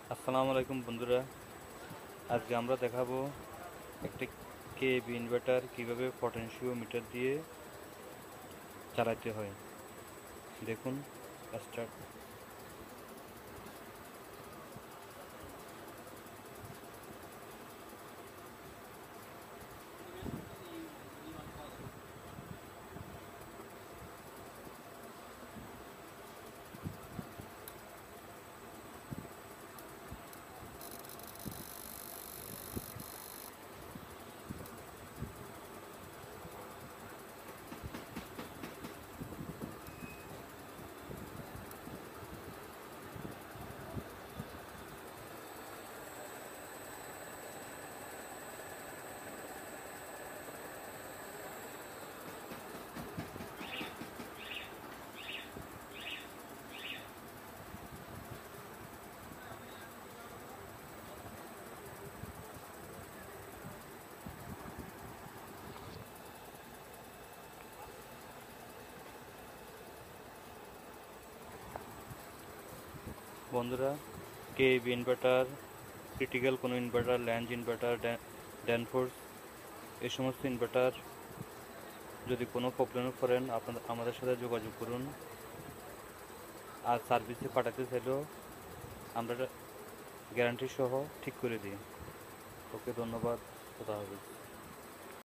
আসসালামু আলাইকুম বন্ধুরা, আজকে আমরা দেখাবো একটি কেবি ইনভার্টার কিভাবে পটেনশিওমিটার দিয়ে চালাতে হয়। দেখুন, স্টার্ট। বন্ধুরা, কেবি ইনভার্টার, ক্রিটিক্যাল কোনো ইনভার্টার, ল্যান্ড ইনভার্টার, ড্যানফোর্স, এই সমস্ত ইনভার্টার যদি কোনো প্রবলেমে পড়েন আমাদের সাথে যোগাযোগ করুন। আর সার্ভিসে পাঠাতে চাইলেও আমরা গ্যারান্টি সহ ঠিক করে দিই। ওকে, ধন্যবাদ। খোদা হাফেজ।